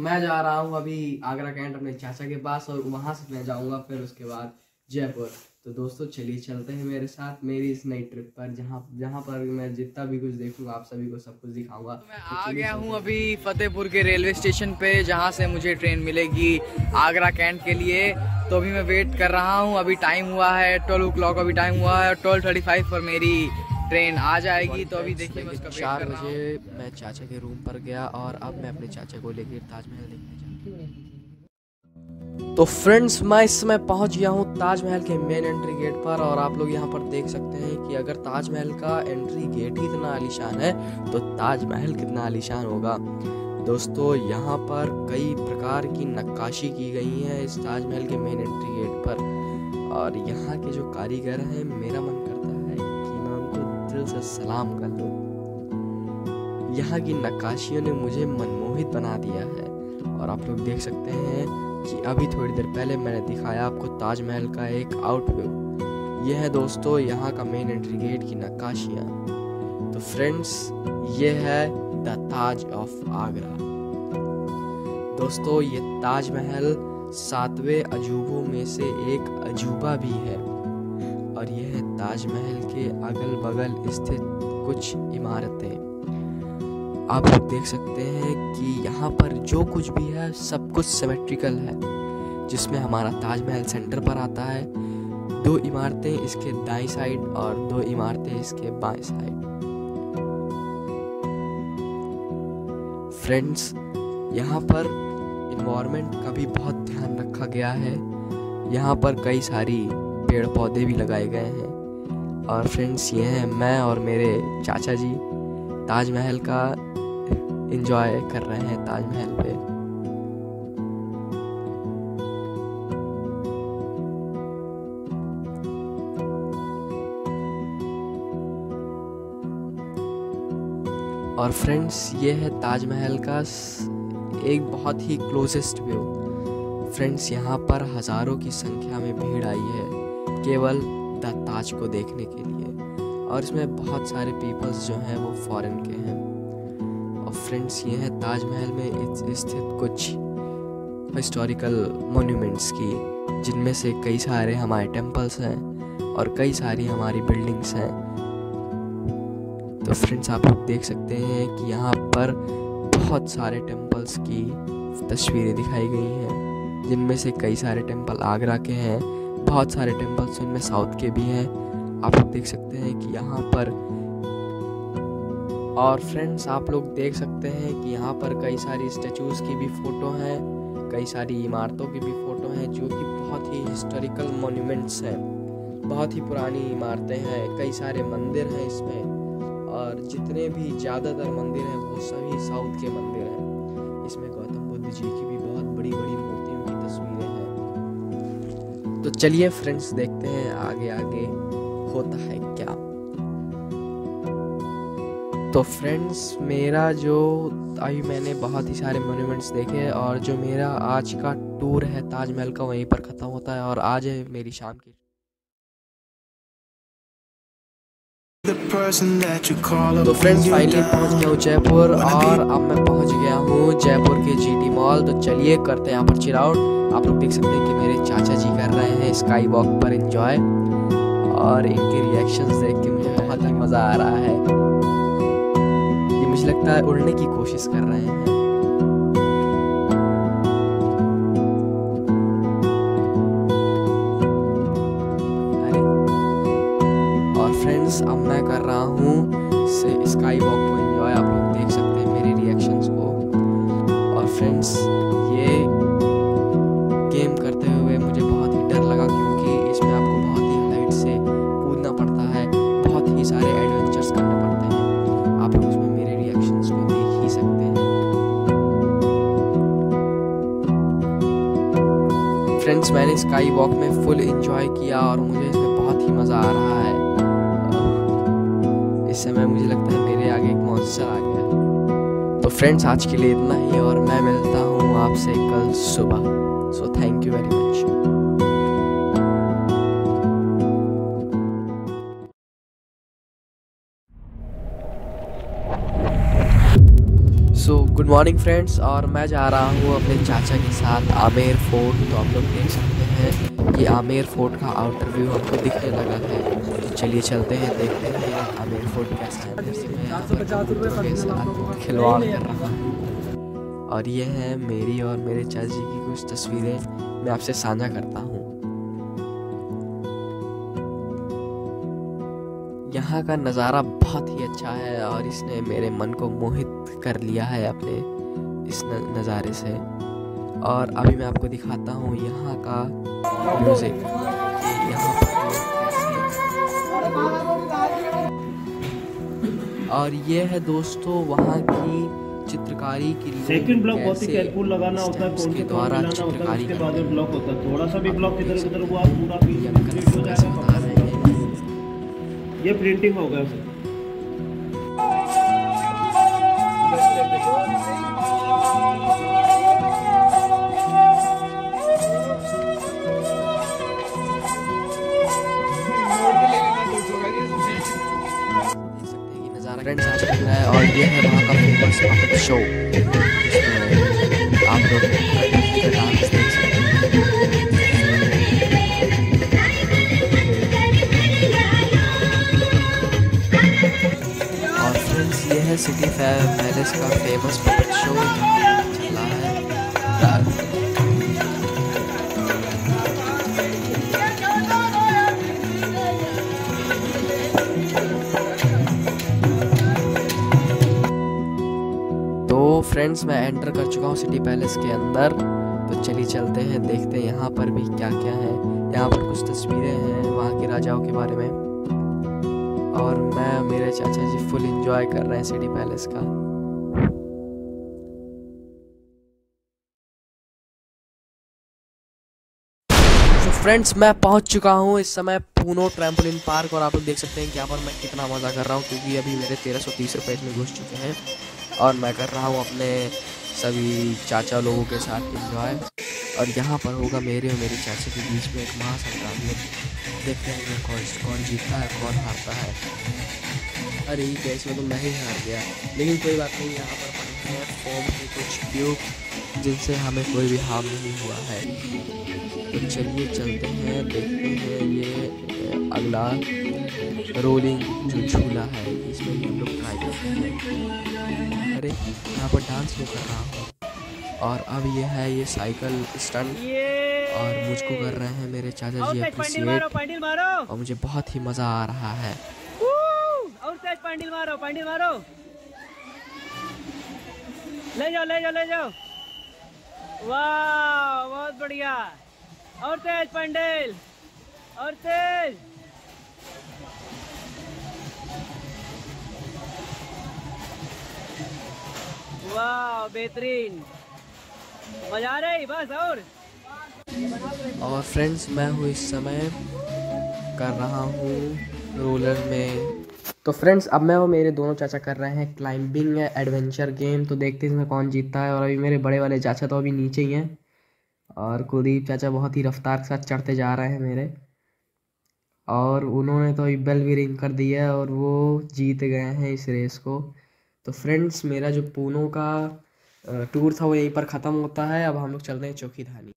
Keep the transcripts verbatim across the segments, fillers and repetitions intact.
मैं जा रहा हूँ अभी आगरा कैंट अपने चाचा के पास, और वहाँ से मैं जाऊँगा फिर उसके बाद जयपुर। तो दोस्तों चलिए चलते हैं मेरे साथ मेरी इस नई ट्रिप पर, जहाँ जहाँ पर मैं जितना भी कुछ देखूंगा आप सभी को सब कुछ दिखाऊंगा। तो मैं आ गया हूँ अभी फतेहपुर के रेलवे स्टेशन पे, जहाँ से मुझे ट्रेन मिलेगी आगरा कैंट के लिए। तो अभी मैं वेट कर रहा हूँ, अभी टाइम हुआ है ट्वेल्व ओ क्लॉक, अभी टाइम हुआ है ट्वेल्व थर्टी फाइव पर मेरी ट्रेन आ जाएगी। तो अभी देखिए मैं उसका चार बजे मैं चाचा के रूम पर गया और अब मैं अपने चाचा को लेकर ताजमहल देखने जा रहा हूँ। तो फ्रेंड्स मैं इस समय पहुंच गया हूँ ताजमहल के मेन एंट्री गेट पर, और आप लोग यहाँ पर देख सकते हैं कि अगर ताजमहल का एंट्री गेट ही इतना आलीशान है तो ताजमहल कितना आलीशान होगा। दोस्तों यहाँ पर कई प्रकार की नक्काशी की गई है इस ताजमहल के मेन एंट्री गेट पर, और यहाँ के जो कारीगर हैं मेरा मन करता है कि मैं उनको दिल से सलाम कर लूँ। यहाँ की नक्काशियों ने मुझे मनमोहित बना दिया है। और आप लोग देख सकते हैं कि अभी थोड़ी देर पहले मैंने दिखाया आपको ताजमहल का एक आउटव्यू। यह है दोस्तों यहाँ का मेन एंट्री गेट की नक्काशियाँ। तो फ्रेंड्स ये है द ताज ऑफ आगरा। दोस्तों ये ताजमहल सातवें अजूबों में से एक अजूबा भी है, और यह है ताजमहल के अगल बगल स्थित कुछ इमारतें। आप लोग देख सकते हैं कि यहाँ पर जो कुछ भी है सब कुछ सिमेट्रिकल है, जिसमें हमारा ताजमहल सेंटर पर आता है, दो इमारतें इसके दाईं साइड और दो इमारतें इसके बाएं साइड। फ्रेंड्स यहाँ पर इन्वायरमेंट का भी बहुत ध्यान रखा गया है। यहाँ पर कई सारी पेड़ पौधे भी लगाए गए हैं। और फ्रेंड्स ये हैं मैं और मेरे चाचा जी ताजमहल का एंजॉय कर रहे हैं ताजमहल पे। और फ्रेंड्स ये है ताजमहल का एक बहुत ही क्लोजेस्ट व्यू। फ्रेंड्स यहाँ पर हजारों की संख्या में भीड़ आई है केवल द ताज को देखने के लिए, और इसमें बहुत सारे पीपल्स जो हैं वो फॉरेन के हैं। और फ्रेंड्स ये है ताजमहल में स्थित कुछ हिस्टोरिकल मोन्यूमेंट्स की, जिनमें से कई सारे हमारे टेम्पल्स हैं और कई सारी हमारी बिल्डिंग्स हैं। तो फ्रेंड्स आप लोग देख सकते हैं कि यहाँ पर बहुत सारे टेम्पल्स की तस्वीरें दिखाई गई हैं, जिनमें से कई सारे टेम्पल आगरा के हैं, बहुत सारे टेम्पल्स उनमें साउथ के भी हैं। आप लोग देख सकते हैं कि यहाँ पर, और फ्रेंड्स आप लोग देख सकते हैं कि यहाँ पर कई सारी स्टैचूज़ की भी फ़ोटो हैं, कई सारी इमारतों की भी फ़ोटो हैं जो कि बहुत ही हिस्टोरिकल मॉन्यूमेंट्स हैं, बहुत ही पुरानी इमारतें हैं, कई सारे मंदिर हैं इसमें, और जितने भी ज़्यादातर मंदिर हैं वो सभी साउथ के मंदिर हैं। इसमें गौतम बुद्ध जी की भी बहुत बड़ी बड़ी मूर्तियों की तस्वीरें हैं। तो चलिए फ्रेंड्स देखते हैं आगे आगे होता है क्या। तो फ्रेंड्स मेरा जो अभी मैंने बहुत ही सारे मोन्यूमेंट्स देखे, और जो मेरा आज का टूर है ताजमहल का वहीं पर ख़त्म होता है, और आज है मेरी शाम की। तो फ्रेंड्स फाइनली पहुंच गया हूँ जयपुर, और अब मैं पहुंच गया हूँ जयपुर के जीटी मॉल। तो चलिए करते हैं यहाँ पर चिल आउट। आप लोग देख सकते हैं कि मेरे चाचा जी कर रहे हैं स्काई वॉक पर एंजॉय, और इनके रिएक्शंस देख के मुझे बहुत ही मज़ा आ रहा है। ये मुझे लगता है उड़ने की कोशिश कर रहे हैं। अरे और फ्रेंड्स अब मैं कर रहा हूँ से स्काई वॉक को एंजॉय। आप लोग देख सकते हैं मेरे रिएक्शंस को। और फ्रेंड्स ये गेम करते हुए मुझे बहुत ही डर लगा, क्योंकि इसमें आपको बहुत ही हाइट से कूदना पड़ता है, बहुत ही सारे एडवेंचर्स करने पड़ते हैं। आप लोग इसमें मेरे रिएक्शंस को देख ही सकते हैं। फ्रेंड्स मैंने स्काई वॉक में फुल एंजॉय किया और मुझे इसमें बहुत ही मज़ा आ रहा है। इस समय मुझे लगता है मेरे आगे एक मॉन्स्टर आ गया। तो फ्रेंड्स आज के लिए इतना ही, और मैं मिलता हूँ आपसे कल सुबह। So thank you very much. So good morning friends, और मैं जा रहा हूँ अपने चाचा के साथ आमेर फोर्ट। तो आप लोग देख सकते हैं कि आमेर फोर्ट का आउटर व्यू हमको दिखने लगा है। तो चलिए चलते हैं, देखते हैं आमेर फोर्ट कैसा है। जैसे मैं यहाँ पर कबूतरों के साथ खिलवाड़ कर रहा हूँ, और ये है मेरी और मेरे चाचा जी की कुछ तस्वीरें मैं आपसे साझा करता हूँ। यहाँ का नज़ारा बहुत ही अच्छा है और इसने मेरे मन को मोहित कर लिया है अपने इस नज़ारे से। और अभी मैं आपको दिखाता हूँ यहाँ का म्यूज़िक, यहाँ पर और ये है दोस्तों वहाँ की चित्रकारी की सेकंड ब्लॉक बहुत ही केयरफुल लगाना होता है, कौन से द्वारा चित्रकारी के बाद ब्लॉक होता है। थोड़ा सा भी ब्लॉक इधर उधर हुआ पूरा पीस हो जाएगा। ये प्रिंटिंग हो गया सर। फ्रेंड्स आज चल रहा है और ये है वहाँ का फेमस पपेट शो, जिसमें आप लोग डांस देख सकते हैं। और फ्रेंड्स ये है सिटी पैलेस का फेमस पपेट शो चल रहा है। तो फ्रेंड्स मैं एंटर कर चुका हूँ सिटी पैलेस के अंदर। तो चलिए चलते हैं, देखते हैं यहाँ पर भी क्या क्या है। यहाँ पर कुछ तस्वीरें हैं वहाँ के राजाओं के बारे में, और मैं मेरे चाचा जी फुल एंजॉय कर रहे हैं सिटी पैलेस का। तो फ्रेंड्स मैं पहुँच चुका हूँ इस समय पूनो ट्रैम्पोलिन पार्क, और आप लोग देख सकते हैं कि यहाँ पर मैं कितना मज़ा कर रहा हूँ, क्योंकि अभी मेरे तेरह सौ तीस रुपये इसमें घुस चुके हैं और मैं कर रहा हूँ अपने सभी चाचा लोगों के साथ एंजॉय। और यहाँ पर होगा मेरे और मेरे चाचा के बीच में एक महासंग्राम। देखते हैं कि कौन कौन जीतता है कौन हारता है। अरे ये इसमें तो मैं ही हार गया, लेकिन कोई बात नहीं। यहाँ पर पड़े हैं फोम के कुछ ट्यूब जिनसे हमें कोई भी हार्म नहीं हुआ है। तो चलिए चलते हैं, देखते हैं ये अगला रोलिंग जो झूला है इसमें भी हम लोग ट्राई करते हैं। अरे यहाँ पर डांस भी कर रहा हूँ। और अब ये है ये साइकिल स्टंट, और मुझको कर रहे हैं मेरे चाचा जी अप्रिशिएट, और मुझे बहुत ही मज़ा आ रहा है। और तेज पंडिल मारो, पंडिल मारो, ले जाओ ले जाओ ले जाओ। वाह बहुत बढ़िया। और तेज पंडिल, और तेज। वाह बेहतरीन, मजा आ रही बस। और और फ्रेंड्स मैं हूँ इस समय कर रहा हूँ रोलर में। तो फ्रेंड्स अब मैं और मेरे दोनों चाचा कर रहे हैं क्लाइंबिंग एडवेंचर गेम। तो देखते हैं इसमें कौन जीतता है। और अभी मेरे बड़े वाले चाचा तो अभी नीचे ही हैं, और कुलदीप चाचा बहुत ही रफ्तार के साथ चढ़ते जा रहे हैं मेरे, और उन्होंने तो बेल भी रिंग कर दी है और वो जीत गए हैं इस रेस को। तो फ्रेंड्स मेरा जो पूनो का टूर था वो यहीं पर ख़त्म होता है। अब हम लोग चल रहे हैं चोखी धानी।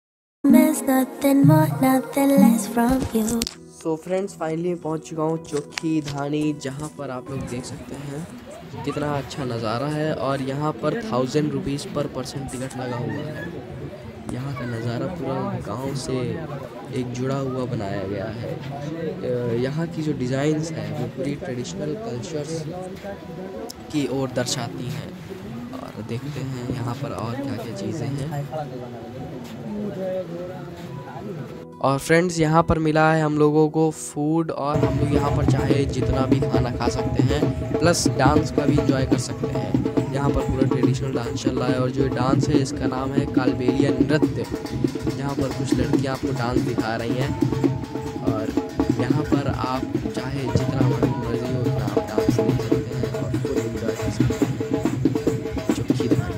तो फ्रेंड्स फाइनली पहुंच चुका हूँ चोखी धानी, जहाँ पर आप लोग देख सकते हैं कितना अच्छा नज़ारा है। और यहाँ पर thousand rupees per person ticket लगा हुआ है। यहाँ का नज़ारा पूरा गांव से एक जुड़ा हुआ बनाया गया है। यहाँ की जो डिज़ाइंस है वो पूरी ट्रेडिशनल कल्चर्स की ओर दर्शाती हैं। और देखते हैं यहाँ पर और क्या क्या चीज़ें हैं। और फ्रेंड्स यहाँ पर मिला है हम लोगों को फूड, और हम लोग यहाँ पर चाहे जितना भी खाना खा सकते हैं, प्लस डांस का भी इंजॉय कर सकते हैं। यहाँ पर पूरा ट्रेडिशनल डांस चल रहा है, और जो डांस है इसका नाम है कालबेलिया नृत्य। यहाँ पर कुछ लड़कियाँ आपको डांस दिखा रही हैं, और यहाँ पर आप चाहे जितना मर्जी हो उतना आप डांस देख सकते हैं और फुल इंजॉय कर सकते हैं। चोखी धानी।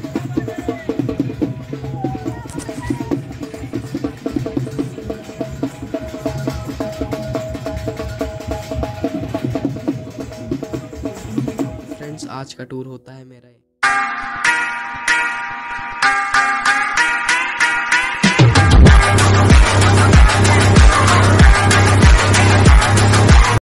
आज का टूर होता है मेरा।